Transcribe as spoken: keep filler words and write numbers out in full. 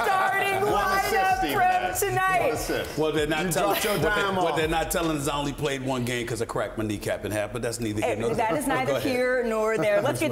starting lineup from tonight. Well, they're not telling. dropped your What, they, dime what off. they're not telling is I only played one game because I cracked my kneecap in half. But that's neither here Eh, nor there. That is Go neither ahead. here nor there. Let's get